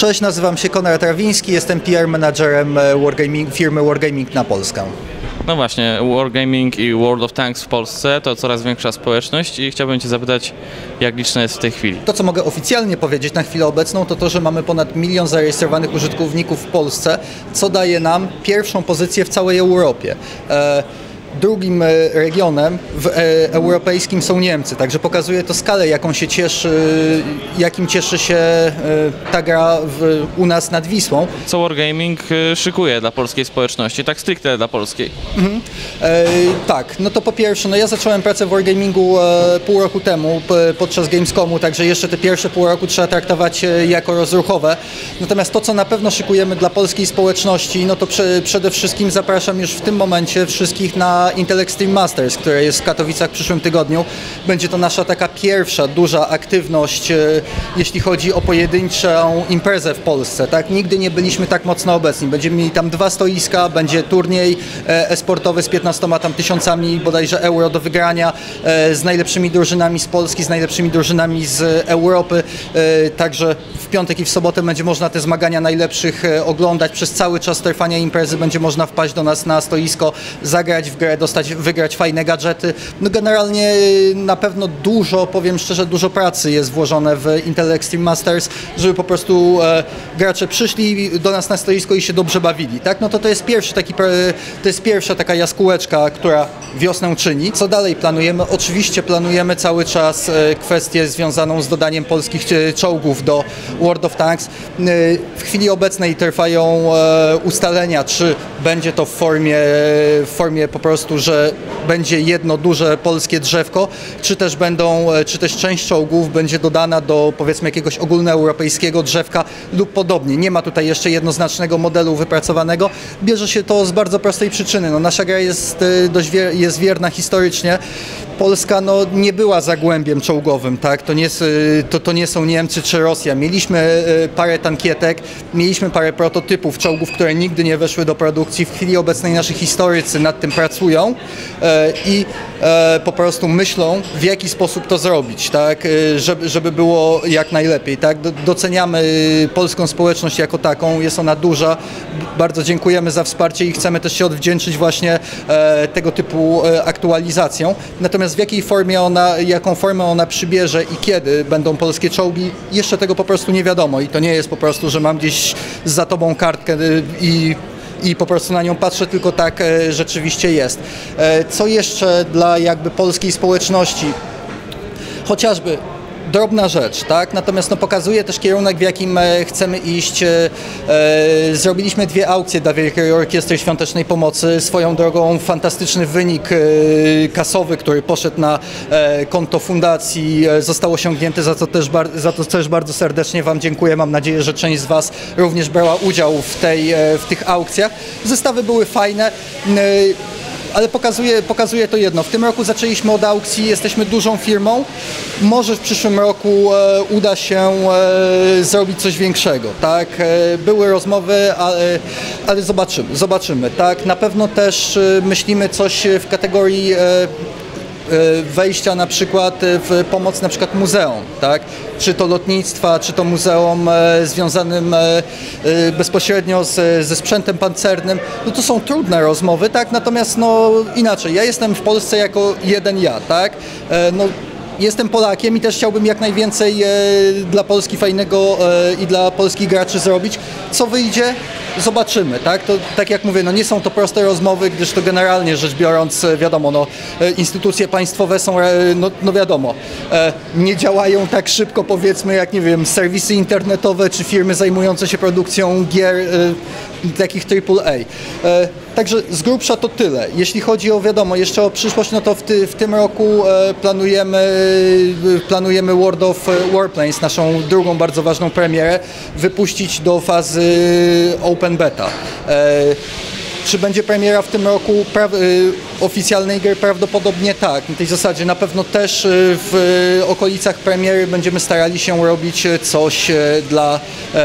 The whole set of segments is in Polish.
Cześć, nazywam się Konrad Rawiński, jestem PR menadżerem firmy Wargaming na Polskę. No właśnie, Wargaming i World of Tanks w Polsce to coraz większa społeczność i chciałbym Cię zapytać, jak liczna jest w tej chwili? To, co mogę oficjalnie powiedzieć na chwilę obecną, to to, że mamy ponad 1 milion zarejestrowanych użytkowników w Polsce, co daje nam pierwszą pozycję w całej Europie. Drugim regionem europejskim są Niemcy, także pokazuje to skalę, jakim cieszy się ta gra u nas nad Wisłą. Co Wargaming szykuje dla polskiej społeczności, tak stricte dla polskiej? Tak, no to po pierwsze, ja zacząłem pracę w Wargamingu pół roku temu podczas Gamescomu, także jeszcze te pierwsze pół roku trzeba traktować jako rozruchowe. Natomiast to, co na pewno szykujemy dla polskiej społeczności, no to przede wszystkim zapraszam już w tym momencie wszystkich na Intel Extreme Masters, które jest w Katowicach w przyszłym tygodniu. Będzie to nasza taka pierwsza duża aktywność, jeśli chodzi o pojedynczą imprezę w Polsce. Tak? Nigdy nie byliśmy tak mocno obecni. Będziemy mieli tam 2 stoiska, będzie turniej e-sportowy z 15 tysiącami bodajże euro do wygrania, z najlepszymi drużynami z Polski, z najlepszymi drużynami z Europy. Także w piątek i w sobotę będzie można te zmagania najlepszych oglądać. Przez cały czas trwania imprezy będzie można wpaść do nas na stoisko, zagrać w grę, wygrać fajne gadżety. No generalnie na pewno powiem szczerze, dużo pracy jest włożone w Intel Extreme Masters, żeby po prostu gracze przyszli do nas na stoisko i się dobrze bawili. Tak? No to jest pierwsza taka jaskółeczka, która wiosnę czyni. Co dalej planujemy? Oczywiście planujemy cały czas kwestię związaną z dodaniem polskich czołgów do World of Tanks. W chwili obecnej trwają ustalenia, czy będzie to w formie po prostu, że będzie jedno duże polskie drzewko, czy też część czołgów będzie dodana do, powiedzmy, jakiegoś ogólnoeuropejskiego drzewka lub podobnie. Nie ma tutaj jeszcze jednoznacznego modelu wypracowanego. Bierze się to z bardzo prostej przyczyny. No, nasza gra jest wierna historycznie. Polska nie była zagłębiem czołgowym, tak? To nie są Niemcy czy Rosja. Mieliśmy parę tankietek, mieliśmy parę prototypów czołgów, które nigdy nie weszły do produkcji. W chwili obecnej nasi historycy nad tym pracują i po prostu myślą, w jaki sposób to zrobić, tak? Żeby było jak najlepiej. Tak? Doceniamy polską społeczność jako taką, jest ona duża. Bardzo dziękujemy za wsparcie i chcemy też się odwdzięczyć właśnie tego typu aktualizacją. Natomiast jaką formę ona przybierze i kiedy będą polskie czołgi, jeszcze tego po prostu nie wiadomo i to nie jest po prostu, że mam gdzieś za tobą kartkę i po prostu na nią patrzę, tylko tak rzeczywiście jest. Co jeszcze dla jakby polskiej społeczności? Chociażby drobna rzecz, tak? Natomiast pokazuje też kierunek, w jakim chcemy iść. Zrobiliśmy 2 aukcje dla Wielkiej Orkiestry Świątecznej Pomocy. Swoją drogą fantastyczny wynik kasowy, który poszedł na konto fundacji, został osiągnięty, za to też bardzo serdecznie Wam dziękuję. Mam nadzieję, że część z Was również brała udział w tych aukcjach. Zestawy były fajne. Ale pokazuje to jedno. W tym roku zaczęliśmy od aukcji, jesteśmy dużą firmą. Może w przyszłym roku uda się zrobić coś większego. Tak? Były rozmowy, ale zobaczymy. Tak? Na pewno też myślimy coś w kategorii wejścia na przykład w pomoc na przykład muzeum, tak? Czy to lotnictwa, czy to muzeum związanym bezpośrednio ze sprzętem pancernym. No to są trudne rozmowy, tak? Natomiast inaczej, ja jestem w Polsce jako jeden ja, tak? Jestem Polakiem i też chciałbym jak najwięcej dla Polski fajnego i dla polskich graczy zrobić. Co wyjdzie? Zobaczymy, tak? To, tak jak mówię, nie są to proste rozmowy, gdyż to generalnie rzecz biorąc, wiadomo, instytucje państwowe są, wiadomo, nie działają tak szybko, powiedzmy, jak, nie wiem, serwisy internetowe czy firmy zajmujące się produkcją gier takich AAA. Także z grubsza to tyle. Jeśli chodzi o, wiadomo, jeszcze o przyszłość, to w tym roku planujemy World of Warplanes, naszą drugą bardzo ważną premierę, wypuścić do fazy Open Beta. Czy będzie premiera w tym roku oficjalnej gry? Prawdopodobnie tak. Na tej zasadzie na pewno też w okolicach premiery będziemy starali się robić coś dla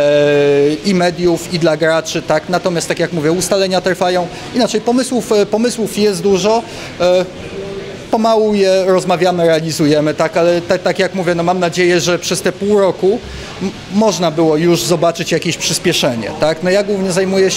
i mediów, i dla graczy. Tak? Natomiast tak jak mówię, ustalenia trwają. Inaczej, pomysłów jest dużo. pomału je rozmawiamy, realizujemy, tak, ale tak jak mówię, no mam nadzieję, że przez te pół roku można było już zobaczyć jakieś przyspieszenie, tak. No ja głównie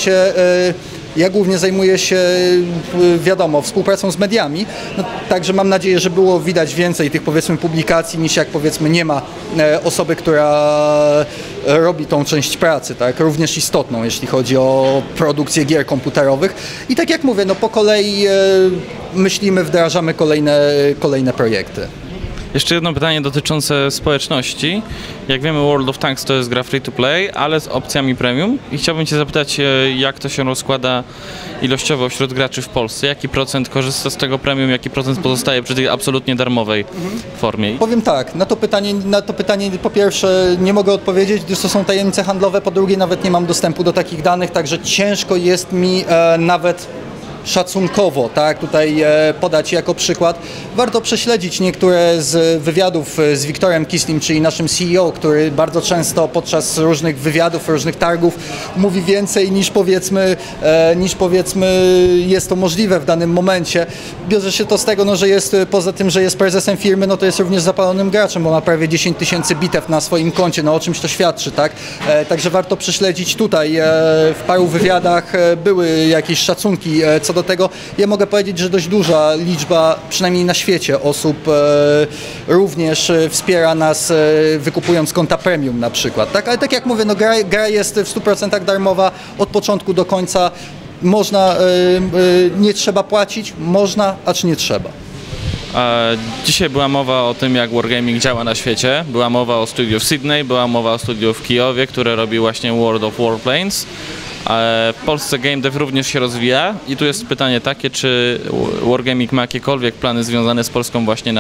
zajmuję się, wiadomo, współpracą z mediami, no, także mam nadzieję, że było widać więcej tych, powiedzmy, publikacji, niż jak, powiedzmy, nie ma osoby, która robi tą część pracy, tak, również istotną, jeśli chodzi o produkcję gier komputerowych. I tak jak mówię, no po kolei myślimy, wdrażamy kolejne projekty. Jeszcze jedno pytanie dotyczące społeczności. Jak wiemy, World of Tanks to jest gra free to play, ale z opcjami premium. I chciałbym Cię zapytać, jak to się rozkłada ilościowo wśród graczy w Polsce? Jaki procent korzysta z tego premium, jaki procent pozostaje przy tej absolutnie darmowej formie? Powiem tak, na to pytanie po pierwsze nie mogę odpowiedzieć, gdyż to są tajemnice handlowe, po drugie nawet nie mam dostępu do takich danych, także ciężko jest mi nawet szacunkowo, tak, tutaj podać jako przykład. Warto prześledzić niektóre z wywiadów z Wiktorem Kislim, czyli naszym CEO, który bardzo często podczas różnych wywiadów, różnych targów mówi więcej niż powiedzmy jest to możliwe w danym momencie. Bierze się to z tego, no, że jest, poza tym, że jest prezesem firmy, no to jest również zapalonym graczem, bo ma prawie 10 000 bitew na swoim koncie, no o czymś to świadczy, tak? Także warto prześledzić tutaj. W paru wywiadach były jakieś szacunki co do tego. Ja mogę powiedzieć, że dość duża liczba, przynajmniej na świecie, osób również wspiera nas, wykupując konta premium na przykład, tak? Ale tak jak mówię, no gra jest w 100% darmowa od początku do końca. Można, nie trzeba płacić, można, acz nie trzeba. Dzisiaj była mowa o tym, jak Wargaming działa na świecie. Była mowa o studiu w Sydney, była mowa o studiu w Kijowie, które robi właśnie World of Warplanes. W Polsce game dev również się rozwija i tu jest pytanie takie, czy Wargaming ma jakiekolwiek plany związane z Polską właśnie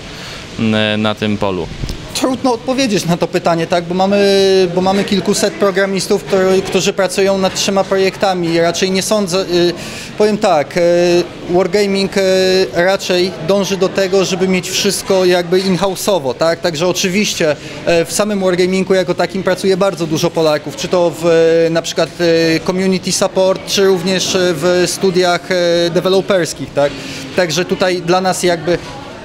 na tym polu? Trudno odpowiedzieć na to pytanie, tak, bo mamy kilkuset programistów, którzy pracują nad 3 projektami. Raczej nie sądzę, powiem tak, Wargaming raczej dąży do tego, żeby mieć wszystko jakby in-house'owo, tak, także oczywiście w samym Wargamingu jako takim pracuje bardzo dużo Polaków, czy to w na przykład community support, czy również w studiach deweloperskich, tak, także tutaj dla nas jakby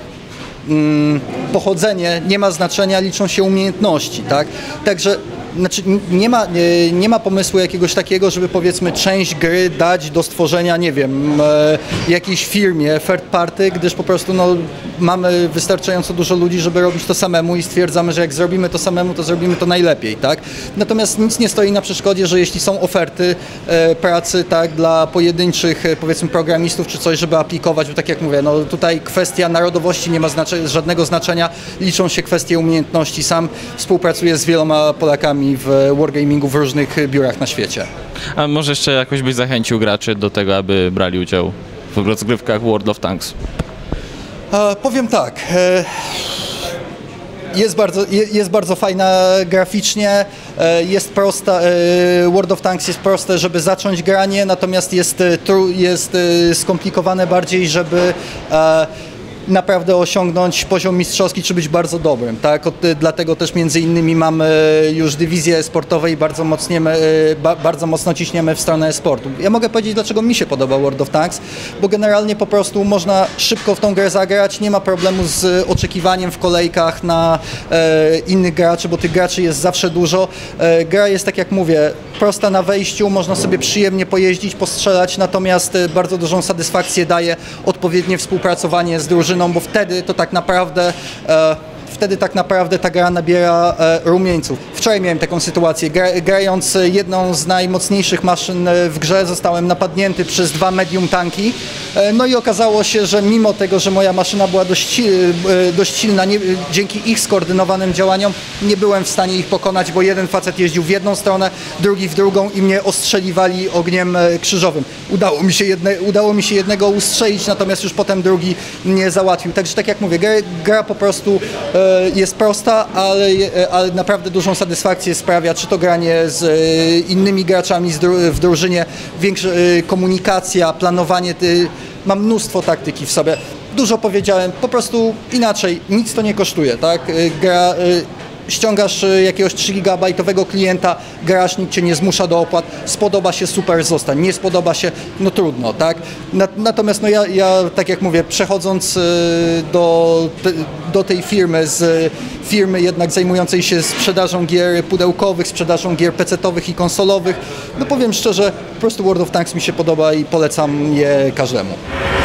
pochodzenie nie ma znaczenia, liczą się umiejętności, tak? Także znaczy nie ma pomysłu jakiegoś takiego, żeby powiedzmy część gry dać do stworzenia, nie wiem, jakiejś firmie third party, gdyż po prostu no, mamy wystarczająco dużo ludzi, żeby robić to samemu i stwierdzamy, że jak zrobimy to samemu, to zrobimy to najlepiej, tak? Natomiast nic nie stoi na przeszkodzie, że jeśli są oferty pracy, tak, dla pojedynczych, powiedzmy, programistów czy coś, żeby aplikować, bo tak jak mówię, no tutaj kwestia narodowości nie ma żadnego znaczenia, liczą się kwestie umiejętności. Sam współpracuję z wieloma Polakami w Wargamingu w różnych biurach na świecie. A może jeszcze jakoś byś zachęcił graczy do tego, aby brali udział w rozgrywkach World of Tanks? Powiem tak. Jest bardzo fajna graficznie, jest prosta, World of Tanks jest proste, żeby zacząć granie, natomiast jest skomplikowane bardziej, żeby naprawdę osiągnąć poziom mistrzowski, czy być bardzo dobrym, tak? Dlatego też między innymi mamy już dywizję sportowe i bardzo mocno ciśniemy w stronę e-sportu. Ja mogę powiedzieć, dlaczego mi się podoba World of Tanks, bo generalnie po prostu można szybko w tą grę zagrać, nie ma problemu z oczekiwaniem w kolejkach na innych graczy, bo tych graczy jest zawsze dużo. Gra jest, tak jak mówię, prosta na wejściu, można sobie przyjemnie pojeździć, postrzelać, natomiast bardzo dużą satysfakcję daje odpowiednie współpracowanie z drużyną, bo wtedy to tak naprawdę ta gra nabiera rumieńców. Wczoraj miałem taką sytuację, grając jedną z najmocniejszych maszyn w grze, zostałem napadnięty przez 2 medium tanki, no i okazało się, że mimo tego, że moja maszyna była dość silna, dzięki ich skoordynowanym działaniom nie byłem w stanie ich pokonać, bo jeden facet jeździł w jedną stronę, drugi w drugą i mnie ostrzeliwali ogniem krzyżowym. Udało mi się jednego ustrzelić, natomiast już potem drugi mnie załatwił. Także tak jak mówię, gra po prostu jest prosta, ale naprawdę dużą satysfakcję sprawia, czy to granie z innymi graczami w drużynie, większa komunikacja, planowanie, mam mnóstwo taktyki w sobie. Dużo powiedziałem, po prostu inaczej, nic to nie kosztuje, tak? ściągasz jakiegoś 3 gigabajtowego klienta, grasz, nikt cię nie zmusza do opłat, spodoba się, super, zostań, nie spodoba się, no trudno, tak? Natomiast no ja tak jak mówię, przechodząc do tej firmy, z firmy jednak zajmującej się sprzedażą gier pudełkowych, sprzedażą gier PC-towych i konsolowych, no powiem szczerze, po prostu World of Tanks mi się podoba i polecam je każdemu.